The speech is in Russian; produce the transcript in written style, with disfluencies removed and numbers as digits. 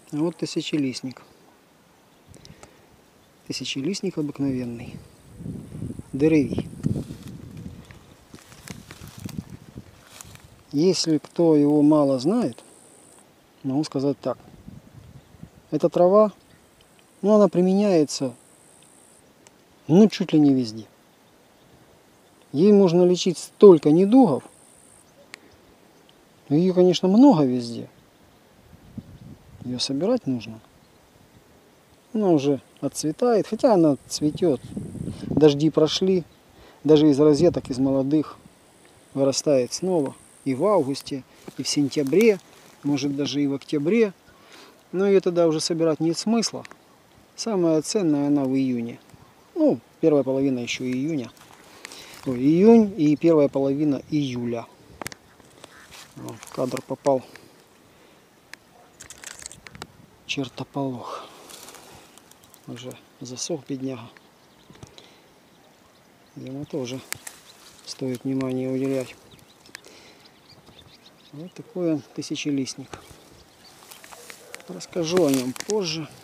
Вот тысячелистник. Тысячелистник обыкновенный. Деревий. Если кто его мало знает, могу сказать так. Эта трава, ну, она применяется, ну, чуть ли не везде. Ей можно лечить столько недугов. Ее, конечно, много везде. Ее собирать нужно. Она уже отцветает, хотя она цветет. Дожди прошли, даже из розеток, из молодых вырастает снова. И в августе, и в сентябре, может даже и в октябре. Но ее тогда уже собирать нет смысла. Самая ценная она в июне. Ну, первая половина еще июня. Ой, июнь и первая половина июля. Вот, в кадр попал чертополох. Уже засох бедняга. Ему тоже стоит внимание уделять. Вот такой он тысячелистник. Расскажу о нем позже.